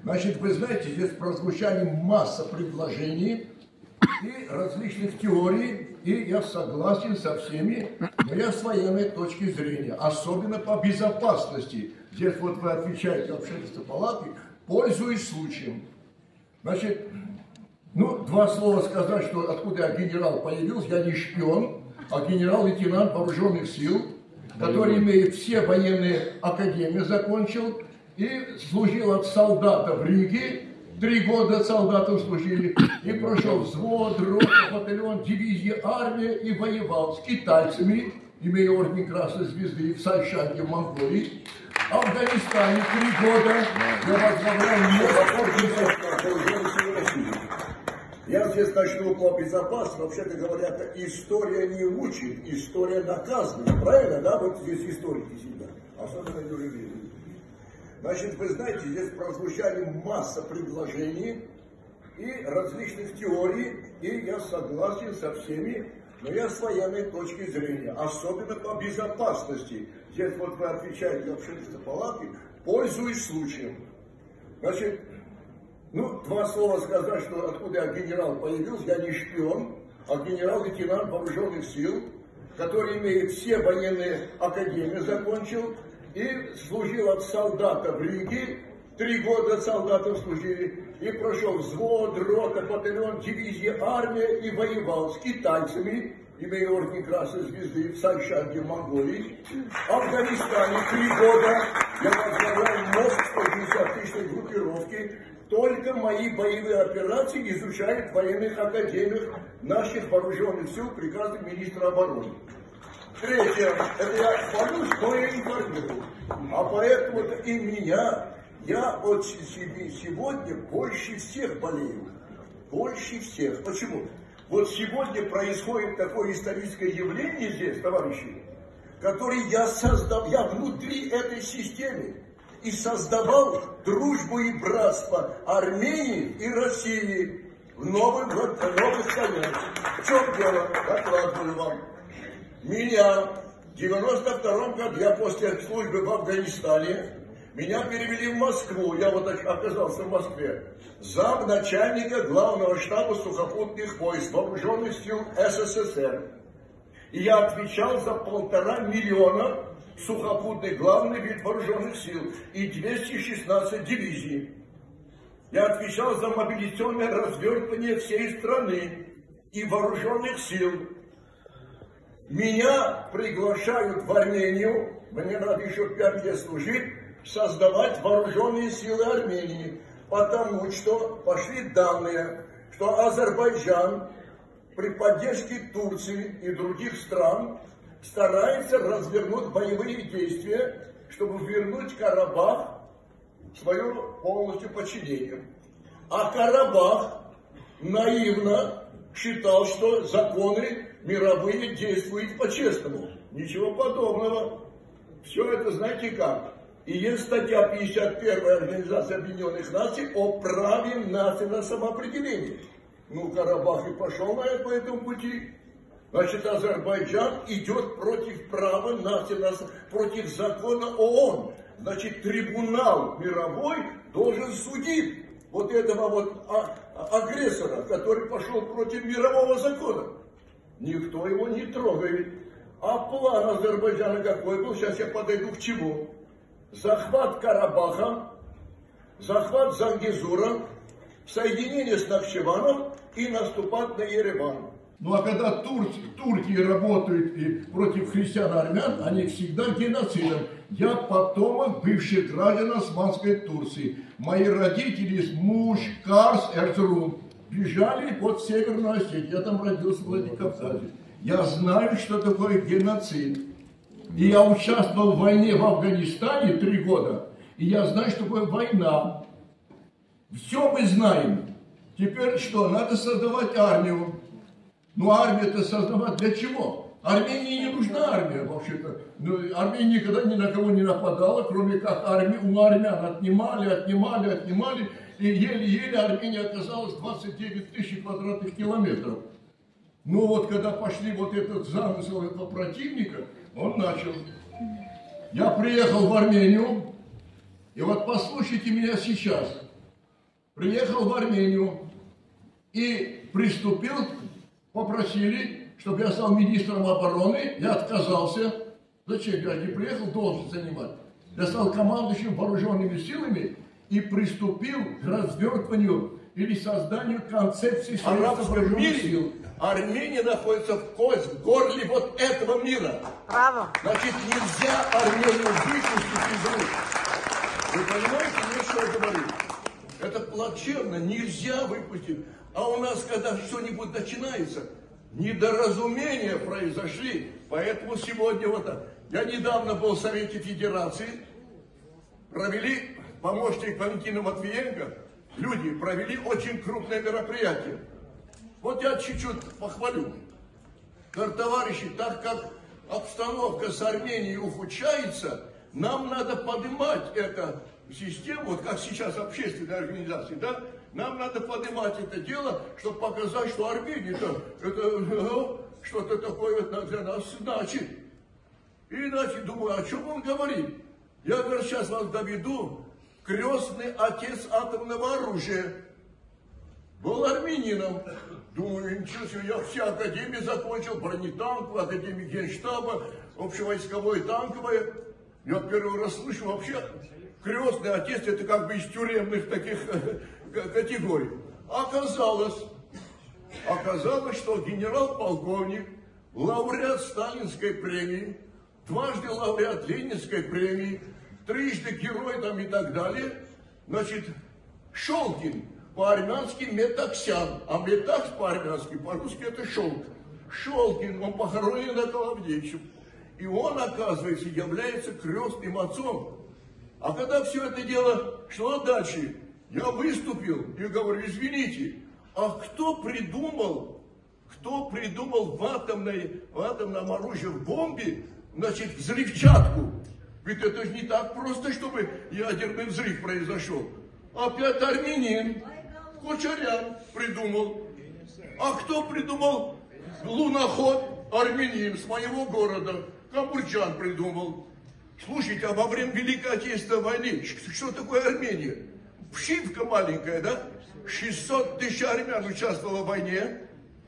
Значит, вы знаете, здесь прозвучали масса предложений и различных теорий, и я согласен со всеми, но я с военной точки зрения, особенно по безопасности. Здесь вот вы отвечаете общественной палате, пользуясь случаем. Значит, ну, два слова сказать, что откуда я генерал появился, я не шпион, а генерал-лейтенант вооруженных сил, который имеет все военные академии, закончил и служил от солдата в Риге. 3 года солдатом служили, и прошел взвод, рота, батальон, дивизия, армия, и воевал с китайцами, имея орден Красной Звезды, в Сайшане, в Монголии. В Афганистане 3 года я возглавлял. Я здесь начну по безопасности. Вообще-то говоря, история не учит, история наказывает. Правильно, да? Вот здесь историки всегда. Особенно юридические. Значит, вы знаете, здесь прозвучали масса предложений и различных теорий, и я согласен со всеми, но я с военной точки зрения, особенно по безопасности. Здесь вот вы отвечаете общественной палате, пользуясь случаем. Значит, ну, два слова сказать, что откуда я генерал появился, я не шпион, а генерал-лейтенант вооруженных сил, который имеет все военные академии, закончил, и служил от солдата в Риге, 3 года солдатом служили, и прошел взвод, рота, батальон, дивизия, армия, и воевал с китайцами, имея орден Красной Звезды, в Сайшане, в Монголии. В Афганистане 3 года я возглавлял мозг 150 тысячной группировки. Только мои боевые операции изучают в военных академиях наших вооруженных сил приказом министра обороны. Третье, это я хвалюсь, но я информирую. А поэтому и меня, я вот сегодня больше всех болею. Больше всех. Почему? Вот сегодня происходит такое историческое явление здесь, товарищи, которое я создал, я внутри этой системы. И создавал дружбу и братство Армении и России в новых столетиях. В чем дело? Докладываю вам. Меня в 92 году, я после службы в Афганистане, меня перевели в Москву, я вот оказался в Москве, замначальника главного штаба сухопутных войск вооруженных сил СССР. И я отвечал за 1,5 миллиона сухопутных главный вид вооруженных сил и 216 дивизий. Я отвечал за мобилизационное развертывание всей страны и вооруженных сил. Меня приглашают в Армению, мне надо еще 5 лет служить, создавать вооруженные силы Армении, потому что пошли данные, что Азербайджан при поддержке Турции и других стран старается развернуть боевые действия, чтобы вернуть Карабах в свое полностью подчинение. А Карабах наивно считал, что законы мировые действуют по-честному. Ничего подобного. Все это знаете как. И есть статья 51 Организации Объединенных Наций о праве нации на самоопределение. Ну, Карабах и пошел по этому пути. Значит, Азербайджан идет против права нации, против закона ООН. Значит, трибунал мировой должен судить вот этого вот агрессора, который пошел против мирового закона. Никто его не трогает. А план Азербайджана какой был? Сейчас я подойду к чему. Захват Карабаха, захват Зангезура, соединение с Нахчеваном и наступать на Ереван. Ну а когда турки работают и против христиан-армян, они всегда геноцидом. Я потомок бывших граждан Османской Турции. Мои родители из Муш, Карс, Эрзрум бежали под Северную Осетию. Я там родился в Владикавказе. Я знаю, что такое геноцид. И я участвовал в войне в Афганистане 3 года. И я знаю, что такое война. Все мы знаем. Теперь что? Надо создавать армию. Ну, армию-то создавать для чего? Армении не нужна армия, вообще-то. Ну, Армения никогда ни на кого не нападала, кроме как у армян отнимали. И еле-еле Армения оказалась 29 тысяч квадратных километров. Ну вот, когда пошли вот этот замысел этого противника, он начал. Я приехал в Армению, и вот послушайте меня сейчас. приехал в Армению и приступил, попросили, чтобы я стал министром обороны, я отказался. Зачем? Я не приехал, должен занимать. Я стал командующим вооруженными силами и приступил к развертыванию или созданию концепции арабского мира. Армения находится в горле вот этого мира. Браво. Значит, нельзя Армению выпустить из рук. Вы понимаете, я что говорю? Это плачевно, нельзя выпустить. А у нас, когда что-нибудь начинается, недоразумения произошли. Поэтому сегодня вот так. Я недавно был в Совете Федерации, провели, помощник Валентина Матвиенко, люди провели очень крупное мероприятие. Вот я чуть-чуть похвалю. Товарищи, так как обстановка с Арменией ухудшается, нам надо поднимать эту систему, вот как сейчас общественные организации, да? Нам надо поднимать это дело, чтобы показать, что Армения это что-то такое для нас значит. И иначе думаю, о чем он говорит? Я, говорю, сейчас вас доведу. Крестный отец атомного оружия был армянином. Думаю, ничего себе, я все академии закончил, бронетанковую, академию генштаба, общевойсковое, танковое. Я первый раз слышу вообще, крестный отец, это как бы из тюремных таких категорий. Оказалось, что генерал-полковник, лауреат Сталинской премии, дважды лауреат Ленинской премии, трижды герой там и так далее, значит, Шолкин, по-армянски Метаксян, а Метакс по-армянски, по-русски это шелк. Шолкин, он похоронен на Коловдеевичем. И он, оказывается, является крестным отцом. А когда все это дело шло дальше, я выступил и говорю, извините, а кто придумал в атомном оружии, в бомбе, значит, взрывчатку? Ведь это же не так просто, чтобы ядерный взрыв произошел. Опять армянин, Кочарян придумал. А кто придумал луноход? Армянин с моего города, Камбурчан придумал. Слушайте, а во время Великой Отечественной войны, что такое Армения? Пшивка маленькая, да? 600 тысяч армян участвовало в войне,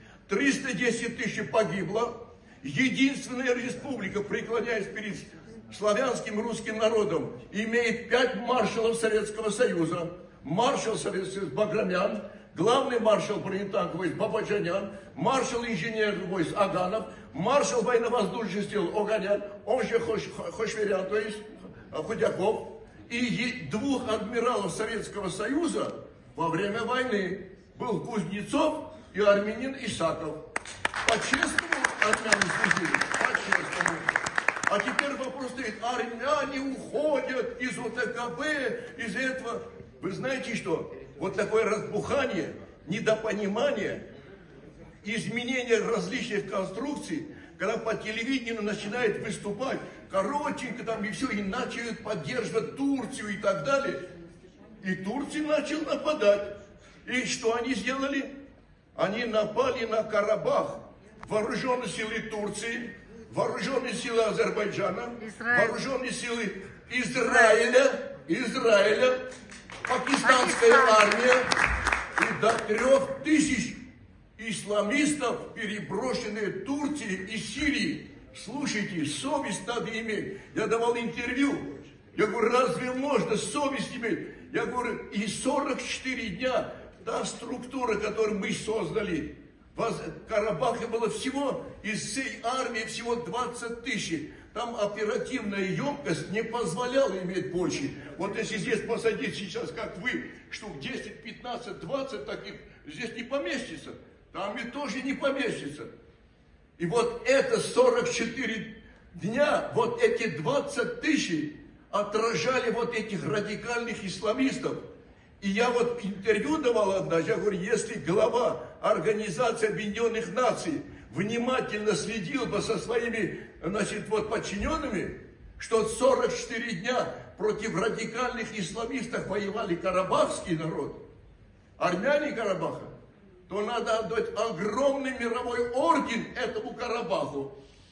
310 тысяч погибло. Единственная республика, преклоняясь перед славянским русским народом, имеет 5 маршалов Советского Союза. Маршал Советского Союза Баграмян, главный маршал бронетанковых войск Бабаджанян, маршал инженерных войск Аганов, маршал военно-воздушных сил Оганян, он же Хошверян, то есть Худяков, и 2 адмиралов Советского Союза во время войны был Кузнецов и армянин Исаков. По-честному армяне служили, по-честному. А теперь вопрос стоит, армяне уходят из ОТКБ, из этого. Вы знаете что? Вот такое разбухание, недопонимание, изменение различных конструкций, когда по телевидению начинает выступать коротенько там и все, и начинают поддерживать Турцию и так далее. И Турция начала нападать. И что они сделали? Они напали на Карабах. Вооруженные силы Турции, вооруженные силы Азербайджана, вооруженные силы Израиля, пакистанская армия и до 3000 исламистов, переброшенные Турции и Сирии. Слушайте, совесть надо иметь. Я давал интервью. Я говорю, разве можно совесть иметь? Я говорю, и 44 дня та структура, которую мы создали, в Карабахе было всего, из всей армии всего 20 тысяч. Там оперативная емкость не позволяла иметь больше. Вот если здесь посадить сейчас, как вы, штук 10, 15, 20 таких, здесь не поместится. Там и тоже не поместится. И вот это 44 дня, вот эти 20 тысяч отражали вот этих радикальных исламистов. И я вот интервью давал однажды, я говорю, если глава Организации Объединенных Наций внимательно следил бы со своими, значит, вот подчиненными, что 44 дня против радикальных исламистов воевали карабахский народ, армяне Карабаха, то надо отдать огромный мировой орден этому Карабаху.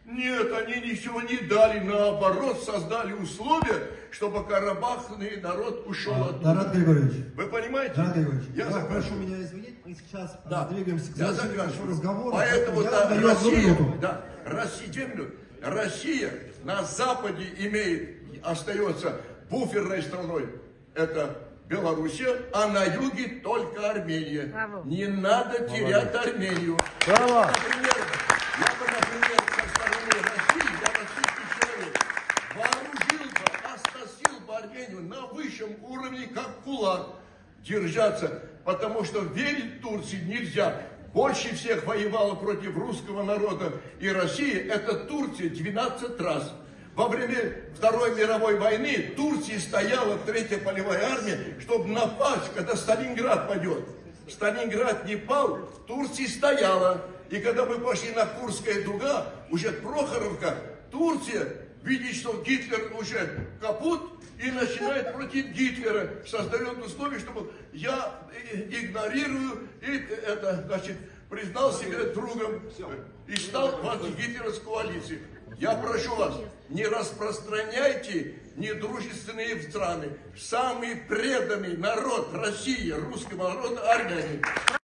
Нет, они ничего не дали, наоборот, создали условия, чтобы карабахный народ ушел от Тарас Григорьевич. Вы понимаете? Тарас Григорьевич, Я прошу меня извинить, мы сейчас Да. двигаемся к Я завершению заканчиваю. разговора. Поэтому я да, даю одну Россия, минуту. да, Россия, 2 минуты. Россия на Западе остается буферной страной. Это Белоруссия, а на юге только Армения. Браво. Не надо терять Армению. Браво. Я бы, например, со стороны России, я российский человек, вооружил бы, оснастил бы Армению на высшем уровне, как кулак, держаться, потому что верить Турции нельзя. Больше всех воевала против русского народа и России, это Турция 12 раз. Во время Второй мировой войны Турции стояла Третья полевая армия, чтобы напасть, когда Сталинград падет. Сталинград не пал, Турция стояла. И когда мы пошли на Курская дуга, уже Прохоровка, Турция, видит, что Гитлер уже капут, и начинает против Гитлера, создает условия, чтобы я игнорирую, и это, значит, признал себя другом и стал в антигитлеровской коалиции. Я прошу вас, не распространяйте недружественные страны. Самый преданный народ России, русского народа, армяне.